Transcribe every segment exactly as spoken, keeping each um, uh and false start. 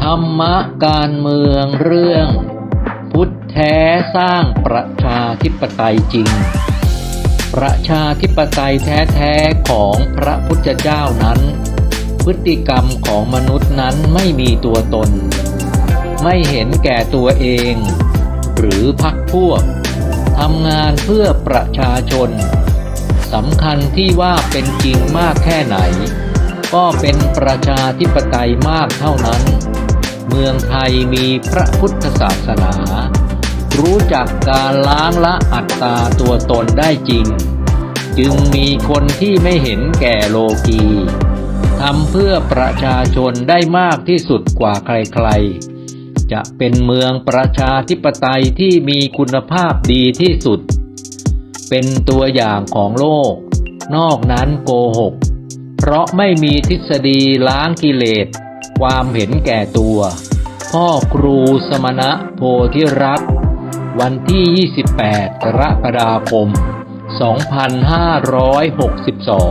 รรมะการเมืองเรื่องพุทธแท้สร้างประชาธิปไตยจริงประชาธิปไตยแท้ๆของพระพุทธเจ้านั้นพฤติกรรมของมนุษย์นั้นไม่มีตัวตนไม่เห็นแก่ตัวเองหรือพรรคพวกทำงานเพื่อประชาชนสำคัญที่ว่าเป็นจริงมากแค่ไหนก็เป็นประชาธิปไตยมากเท่านั้นเมืองไทยมีพระพุทธศาสนารู้จักการล้างละอัตตาตัวตนได้จริงจึงมีคนที่ไม่เห็นแก่โลกีทำเพื่อประชาชนได้มากที่สุดกว่าใครๆจะเป็นเมืองประชาธิปไตยที่มีคุณภาพดีที่สุดเป็นตัวอย่างของโลกนอกนั้นโกหกเพราะไม่มีทฤษฎีล้างกิเลสความเห็นแก่ตัวพ่อครูสมณะโพธิรัตน์วันที่ยี่สิบแปดกรกฎาคมสองพันห้าร้อยหกสิบสอง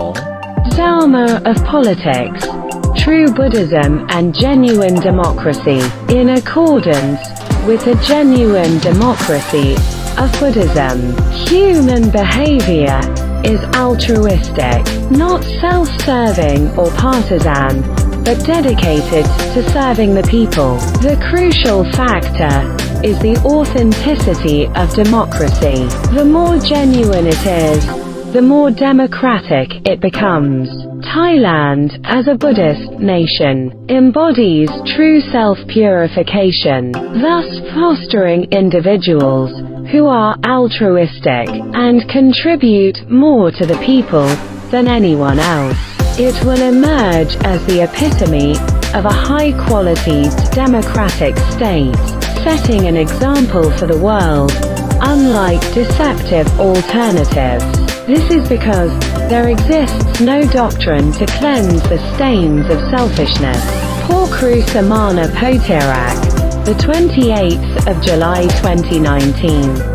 Dharma of Politics True Buddhism and Genuine Democracy In accordance with a genuine democracy of Buddhism, human behavior is altruistic, not self-serving or partisan, but dedicated to serving the people. The crucial factor is the authenticity of democracy. The more genuine it is, the more democratic it becomes. Thailand, as a Buddhist nation, embodies true self-purification, thus fostering individuals who are altruistic and contribute more to the people than anyone else. It will emerge as the epitome of a high-quality democratic state, setting an example for the world, unlike deceptive alternatives. This is because there exists no doctrine to cleanse the stains of selfishness. Porkru Samana Potirak, the twenty-eighth of July twenty nineteen.